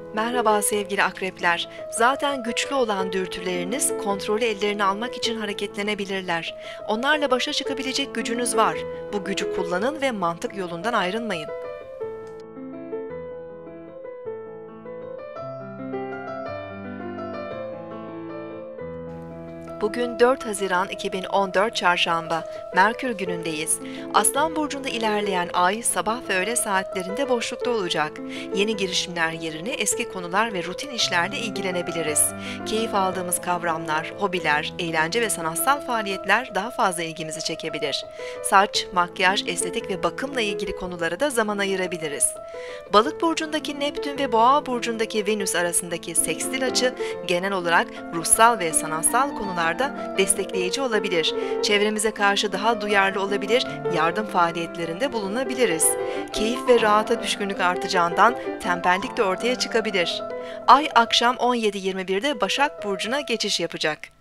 Merhaba sevgili akrepler. Zaten güçlü olan dürtüleriniz kontrolü ellerine almak için hareketlenebilirler. Onlarla başa çıkabilecek gücünüz var. Bu gücü kullanın ve mantık yolundan ayrılmayın. Bugün 4 Haziran 2014 Çarşamba, Merkür günündeyiz. Aslan burcunda ilerleyen ay sabah ve öğle saatlerinde boşlukta olacak. Yeni girişimler yerine eski konular ve rutin işlerle ilgilenebiliriz. Keyif aldığımız kavramlar, hobiler, eğlence ve sanatsal faaliyetler daha fazla ilgimizi çekebilir. Saç, makyaj, estetik ve bakımla ilgili konulara da zaman ayırabiliriz. Balık burcundaki Neptün ve Boğa burcundaki Venüs arasındaki sekstil açı genel olarak ruhsal ve sanatsal konularda destekleyici olabilir. Çevremize karşı daha duyarlı olabilir, yardım faaliyetlerinde bulunabiliriz. Keyif ve rahata düşkünlük artacağından tembellik de ortaya çıkabilir. Ay akşam 17:21'de Başak Burcu'na geçiş yapacak.